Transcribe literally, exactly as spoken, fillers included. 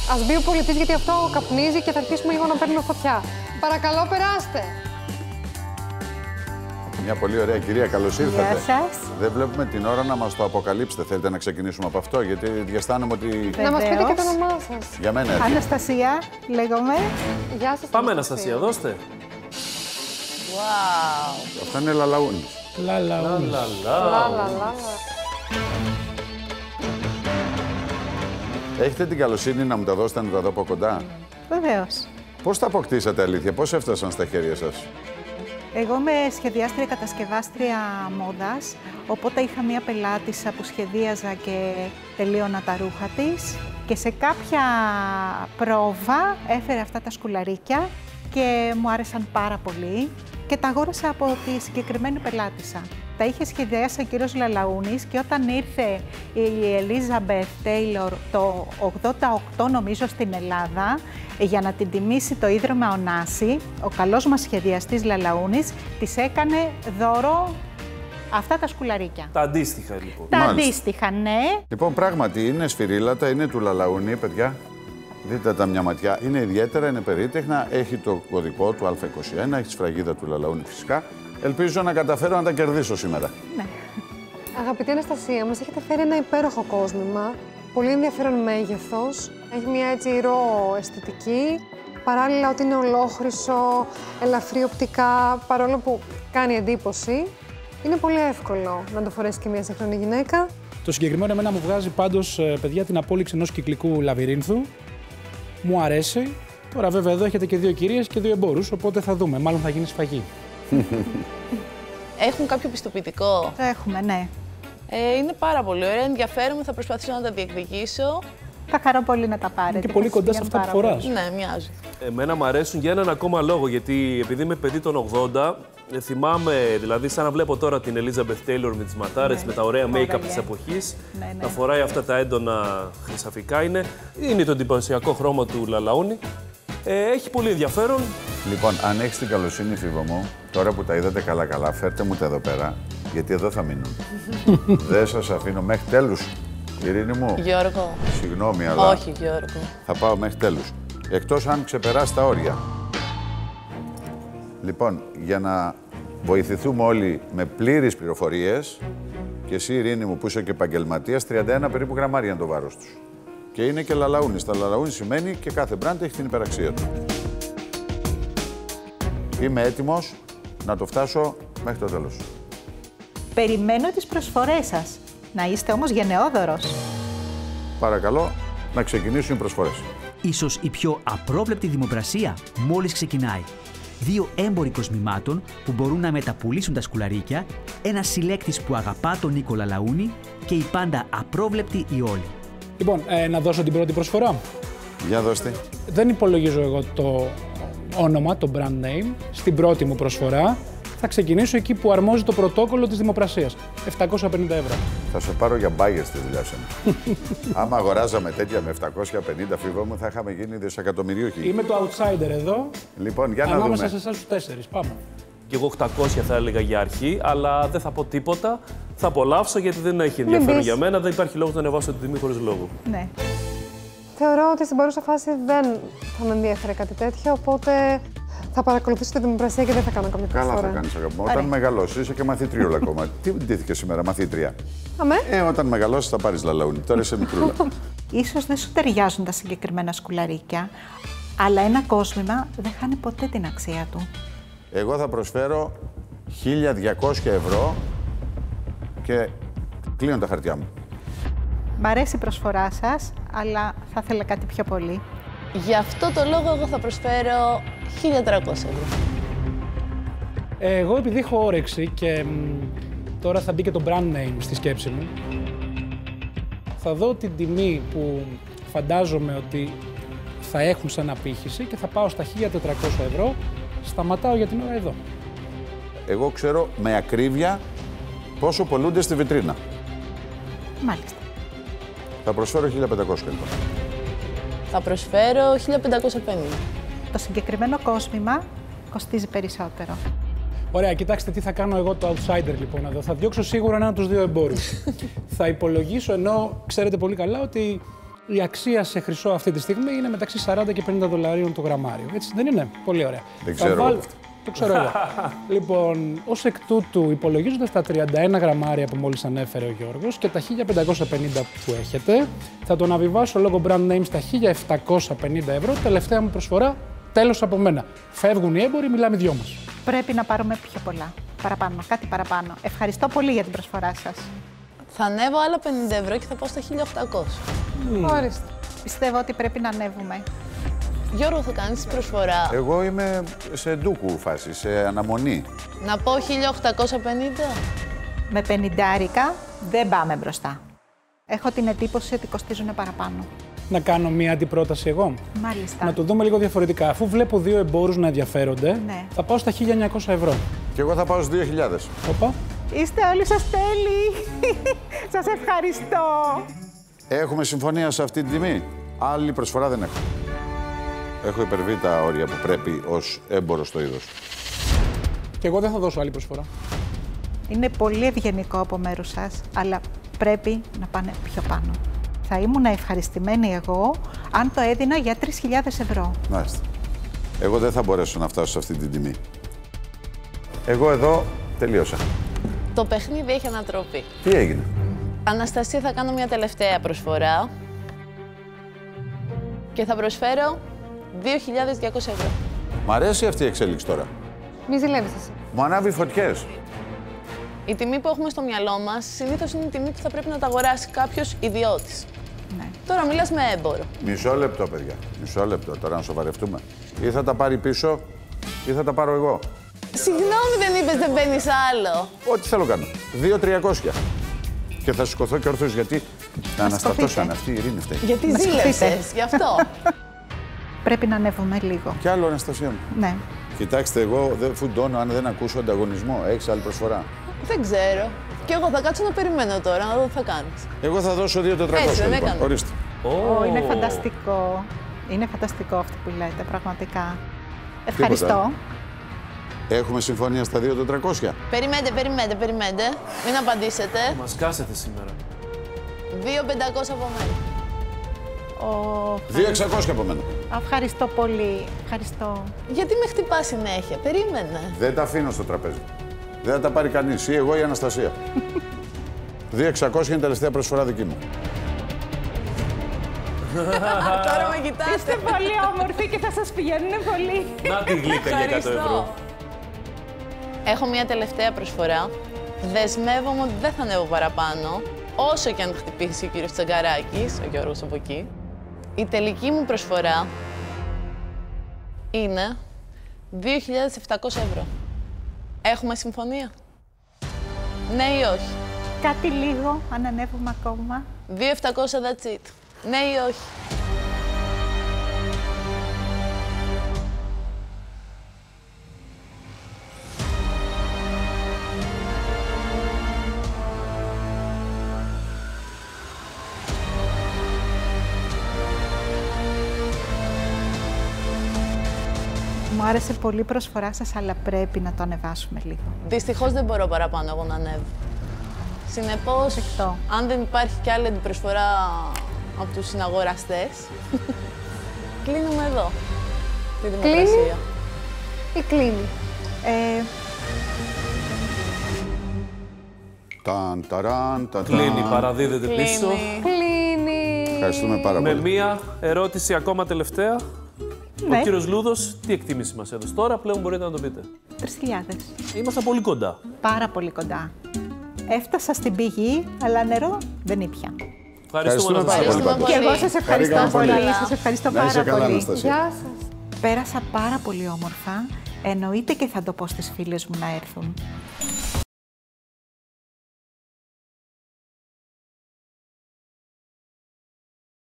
Ας μπει ο πολιτής, γιατί αυτό καπνίζει και θα αρχίσουμε λίγο να παίρνουμε φωτιά. Παρακαλώ, περάστε. Μια πολύ ωραία κυρία, καλώς ήρθατε. Γεια σας. Δεν βλέπουμε την ώρα να μας το αποκαλύψετε. Θέλετε να ξεκινήσουμε από αυτό, γιατί διαισθάνομαι ότι... Βεβαίως. Να μας πείτε και το όνομά σας. Για μένα έτσι. Αναστασία, λέγομαι. Γεια σας. Πάμε, Αναστασία, δώστε. Wow. Αυτά είναι λαλαούνι. Λαλαούνι. Λαλαλα. Έχετε την καλοσύνη να μου τα δώσετε να τα δω από κοντά. Βεβαίως. Πώς τα αποκτήσατε, αλήθεια, πώς έφτασαν στα χέρια σας? Εγώ είμαι σχεδιάστρια κατασκευάστρια μόδας, οπότε είχα μία πελάτησα που σχεδίαζα και τελείωνα τα ρούχα της και σε κάποια πρόβα έφερε αυτά τα σκουλαρίκια και μου άρεσαν πάρα πολύ και τα αγόρασα από τη συγκεκριμένη πελάτησα. Τα είχε σχεδιάσει ο κύριος Λαλαούνης και όταν ήρθε η Ελίζαμπεθ Τέιλορ το ογδόντα οκτώ νομίζω στην Ελλάδα για να την τιμήσει το Ίδρυμα Ωνάση, ο καλός μας σχεδιαστής Λαλαούνης της έκανε δώρο αυτά τα σκουλαρίκια. Τα αντίστοιχα λοιπόν. Τα Μάλιστα. αντίστοιχα, ναι. Λοιπόν, πράγματι είναι σφυρίλατα, είναι του Λαλαούνι, παιδιά. Δείτε τα μια ματιά. Είναι ιδιαίτερα, είναι περίτεχνα. Έχει το κωδικό του Α είκοσι ένα, έχει τη σφραγίδα του Λαλαούνι φυσικά. Ελπίζω να καταφέρω να τα κερδίσω σήμερα. Ναι. Αγαπητή Αναστασία, μας έχετε φέρει ένα υπέροχο κόσμημα. Πολύ ενδιαφέρον μέγεθος. Έχει μια έτσι ρο αισθητική. Παράλληλα ότι είναι ολόχρυσο, ελαφρύ οπτικά, παρόλο που κάνει εντύπωση. Είναι πολύ εύκολο να το φορέσει και μια σύγχρονη γυναίκα. Το συγκεκριμένο εμένα μου βγάζει πάντως, παιδιά, την απόλυξη ενός κυκλικού λαβυρίνθου. Μου αρέσει. Τώρα βέβαια εδώ έχετε και δύο κυρίες και δύο εμπόρους, οπότε θα δούμε. Μάλλον θα γίνει σφαγή. Έχουν κάποιο πιστοποιητικό? Το έχουμε, ναι. Ε, είναι πάρα πολύ ωραία, ενδιαφέρομαι, θα προσπαθήσω να τα διεκδικήσω. Θα χαρώ πολύ να τα πάρετε. Και πολύ κοντά σε αυτά που φοράς. Ναι, μοιάζει. Εμένα μου αρέσουν για έναν ακόμα λόγο, γιατί επειδή είμαι παιδί των ογδόντα, ε, θυμάμαι, δηλαδή σαν να βλέπω τώρα την Elizabeth Taylor με τις ματάρες, Ναι, με τα ωραία make-up ωραία. της εποχής, Ναι, ναι. να φοράει αυτά τα έντονα χρυσαφικά, είναι, είναι το εντυπωσιακό χρώμα του Λαλαούνι. Ε, έχει πολύ ενδιαφέρον. Λοιπόν, αν έχεις την καλοσύνη, Φίβο μου, τώρα που τα είδατε καλά-καλά, φέρτε μου τα εδώ πέρα, γιατί εδώ θα μείνουν. Δεν σας αφήνω μέχρι τέλους. Ειρήνη μου, Γιώργο. συγγνώμη, αλλά Όχι, Γιώργο. θα πάω μέχρι τέλους. Εκτός αν ξεπεράσει τα όρια. Λοιπόν, για να βοηθηθούμε όλοι με πλήρεις πληροφορίες, και εσύ, Ειρήνη μου, που είσαι και επαγγελματίας, τριάντα ένα περίπου γραμμάρια είναι το βάρος τους. Και είναι και λαλαούνι. Τα λαλαούνι σημαίνει και κάθε μπραντ έχει την υπεραξία του. Είμαι έτοιμος να το φτάσω μέχρι το τέλος. Περιμένω τις προσφορές σας. Να είστε όμως γενναιόδωρος. Παρακαλώ να ξεκινήσουν οι προσφορές. Ίσως η πιο απρόβλεπτη δημοπρασία μόλις ξεκινάει. Δύο έμποροι κοσμημάτων που μπορούν να μεταπουλήσουν τα σκουλαρίκια, ένα συλλέκτης που αγαπά τον Νίκο Λαλαούνι και η πάντα απρόβλεπτη η όλη. Λοιπόν, ε, να δώσω την πρώτη προσφορά. Για δώστε. Δεν υπολογίζω εγώ το όνομα, το brand name, στην πρώτη μου προσφορά. Θα ξεκινήσω εκεί που αρμόζει το πρωτόκολλο της δημοπρασίας. επτακόσια πενήντα ευρώ. Θα σε πάρω για μπάγια στη δουλειά σου. Άμα αγοράζαμε τέτοια με επτακόσια πενήντα, Φίβο μου, θα είχαμε γίνει δισεκατομμυρίουχοι. Είμαι το outsider εδώ. Λοιπόν, για να Ανάμεσα δούμε. σε εσάς τους τέσσερις. Πάμε. Και εγώ οκτακόσια θα έλεγα για αρχή, αλλά δεν θα πω τίποτα. Θα απολαύσω γιατί δεν έχει ενδιαφέρον μπεις. για μένα. Δεν υπάρχει λόγος να ανεβάσω την τιμή χωρίς λόγο. Ναι. Θεωρώ ότι στην παρούσα φάση δεν θα με ενδιαφέρει κάτι τέτοιο, οπότε θα παρακολουθήσω τη δημοπρασία και δεν θα κάνω καμία Καλά προσφορά. θα κάνεις, αγαπητέ μου. Όταν μεγαλώσεις, είσαι και μαθήτριουλα ακόμα. Τι ντύθηκε σήμερα, μαθήτρια? Αμέ. Ε, όταν μεγαλώσεις θα πάρεις λαλαούνι. Τώρα είσαι μικρούλα. Ίσως δεν σου ταιριάζουν τα συγκεκριμένα σκουλαρίκια, αλλά ένα κόσμημα δεν χάνει ποτέ την αξία του. Εγώ θα προσφέρω χίλια διακόσια ευρώ και κλείνω τα χαρτιά μου. Μ' αρέσει η προσφορά σας, αλλά θα ήθελα κάτι πιο πολύ. Γι' αυτό το λόγο εγώ θα προσφέρω χίλια τριακόσια ευρώ. Ε, εγώ επειδή έχω όρεξη και μ, τώρα θα μπει και το brand name στη σκέψη μου, θα δω την τιμή που φαντάζομαι ότι θα έχουν σαν απήχηση και θα πάω στα χίλια τετρακόσια ευρώ. Σταματάω για την ώρα εδώ. Εγώ ξέρω με ακρίβεια πόσο πωλούνται στη βιτρίνα. Μάλιστα. Θα προσφέρω χίλια πεντακόσια λοιπόν. Θα προσφέρω χίλια πεντακόσια πενήντα. Το συγκεκριμένο κόσμημα κοστίζει περισσότερο. Ωραία, κοιτάξτε τι θα κάνω εγώ το outsider λοιπόν εδώ. Θα διώξω σίγουρα έναν από τους δύο εμπόρους. Θα υπολογίσω, ενώ ξέρετε πολύ καλά ότι η αξία σε χρυσό αυτή τη στιγμή είναι μεταξύ σαράντα και πενήντα δολαρίων το γραμμάριο. Έτσι δεν είναι? Πολύ ωραία. Δεν ξέρω βάλ... αυτό. Το ξέρω εγώ. Λοιπόν, ως εκ τούτου, υπολογίζοντας τα τριάντα ένα γραμμάρια που μόλις ανέφερε ο Γιώργος και τα χίλια πεντακόσια πενήντα που έχετε, θα τον αβιβάσω λόγω brand name στα χίλια επτακόσια πενήντα ευρώ. Τελευταία μου προσφορά, τέλος από μένα. Φεύγουν οι έμποροι, μιλάμε δυο μας. Πρέπει να πάρουμε πιο πολλά. Παραπάνω, κάτι παραπάνω. Ευχαριστώ πολύ για την προσφορά σας. Θα ανέβω άλλα πενήντα ευρώ και θα πάω στα χίλια οκτακόσια. Mm. Ορίστε. Πιστεύω ότι πρέπει να ανέβουμε. Γιώργο, θα κάνεις προσφορά. Εγώ είμαι σε ντούκου φάση, σε αναμονή. Να πω χίλια οκτακόσια πενήντα. Με πενηντάρικα δεν πάμε μπροστά. Έχω την εντύπωση ότι κοστίζουν παραπάνω. Να κάνω μία αντιπρόταση εγώ. Μάλιστα. Να το δούμε λίγο διαφορετικά. Αφού βλέπω δύο εμπόρους να ενδιαφέρονται, ναι. θα πάω στα χίλια εννιακόσια ευρώ. Και εγώ θα πάω στους δύο χιλιάδες. Οπα. Είστε όλοι σας τέλειοι. Σας ευχαριστώ. Έχουμε συμφωνία σε αυτή την τιμή. Άλλη προσφορά δεν έχω. Έχω υπερβεί τα όρια που πρέπει ως έμπορο στο είδος. Και εγώ δεν θα δώσω άλλη προσφορά. Είναι πολύ ευγενικό από μέρους σας, αλλά πρέπει να πάνε πιο πάνω. Θα ήμουν ευχαριστημένη εγώ αν το έδινα για τρεις χιλιάδες ευρώ. Μάλιστα. Εγώ δεν θα μπορέσω να φτάσω σε αυτή την τιμή. Εγώ εδώ τελείωσα. Το παιχνίδι έχει ανατροπή. Τι έγινε? Αναστασία, θα κάνω μια τελευταία προσφορά και θα προσφέρω δύο χιλιάδες διακόσια ευρώ. Μ' αρέσει αυτή η εξέλιξη τώρα. Μη ζηλεύεις εσύ. Μου ανάβει φωτιές. Η τιμή που έχουμε στο μυαλό μας συνήθως είναι η τιμή που θα πρέπει να τα αγοράσει κάποιος ιδιώτης. Ναι. Τώρα μιλάς με έμπορο. Μισό λεπτό, παιδιά. Μισό λεπτό. Τώρα να σοβαρευτούμε. Ή θα τα πάρει πίσω, ή θα τα πάρω εγώ. Συγγνώμη, δεν είπες δεν παίρνεις άλλο. Ό,τι θέλω κάνω. δύο τριακόσια. Και θα σηκωθώ και ορθώς γιατί θα αναστατώσαν αυτή η Ειρήνη φταίει. Γιατί ζήλεψες, γι' αυτό. Πρέπει να ανέβουμε λίγο. Κι άλλο, Αναστασία μου. Ναι. Κοιτάξτε, εγώ δεν φουντώνω αν δεν ακούσω ανταγωνισμό. Έχεις άλλη προσφορά? Δεν ξέρω. Και εγώ θα κάτσω να περιμένω τώρα, να δω τι θα κάνεις. Εγώ θα δώσω δύο τετρακόσια. Έτσι, δεν Λοιπόν. έκανα. Ορίστε. Oh. Είναι φανταστικό. Είναι φανταστικό αυτό που λέτε, πραγματικά. Ευχαριστώ. Τίποτα. Έχουμε συμφωνία στα δύο τετρακόσια. Περιμένετε, περιμένετε, περιμένετε. Μην απαντήσετε. Μας κάσετε σήμερα. δύο πεντακόσια από μένα. Oh, δύο εξακόσια από μένα. Ευχαριστώ πολύ. Ευχαριστώ. Γιατί με χτυπάς συνέχεια, περίμενε. Δεν τα αφήνω στο τραπέζι. Δεν θα τα πάρει κανείς. Ή εγώ ή η Αναστασία. δύο εξακόσια είναι η τελευταία προσφορά δική μου. Τώρα με κοιτάτε. Είστε πολύ όμορφοι και θα σας πηγαίνουν πολύ. Να τη γλύκα για εκατό ευρώ. Έχω μια τελευταία προσφορά. Δεσμεύομαι ότι δεν θα ανέβω παραπάνω, όσο και αν χτυπήσει ο κύριος Τσαγκαράκης, ο Γιώργος από εκεί. Η τελική μου προσφορά είναι δύο χιλιάδες επτακόσια ευρώ. Έχουμε συμφωνία? Ναι ή όχι? Κάτι λίγο, αν ανέβουμε ακόμα. δύο χιλιάδες επτακόσια, that's it. Ναι ή όχι? Μου άρεσε πολύ η προσφορά σας, αλλά πρέπει να το ανεβάσουμε λίγο. Δυστυχώς δεν μπορώ παραπάνω εγώ να ανέβω. Συνεπώς, Δεκτό. αν δεν υπάρχει κι άλλη προσφορά από τους συναγοραστές, κλείνουμε εδώ τη δημοκρασία. Ή κλείνει? Ε, Ταν, ταραν, ταν, Κλείνει, ταν. παραδίδεται πίσω. Κλείνει. Ευχαριστούμε πάρα Με πολύ. μία ερώτηση ακόμα τελευταία. Ναι. Ο κύριος Λούδος, τι εκτίμηση μας έδωσε τώρα, πλέον μπορείτε να το πείτε. τρεις χιλιάδες. Είμαστε πολύ κοντά. Πάρα πολύ κοντά. Έφτασα στην πηγή, αλλά νερό δεν ήπια. Ευχαριστούμε, Ευχαριστούμε πάρα Αναστασία. πολύ. Πολύ. Και εγώ σας ευχαριστώ Χαρήκαμε πολύ. πολύ. Σας ευχαριστώ Να είσαι πάρα καλά, πολύ. Αναστασία. Γεια σας. Πέρασα πάρα πολύ όμορφα. Εννοείται και θα το πω στις φίλες μου να έρθουν.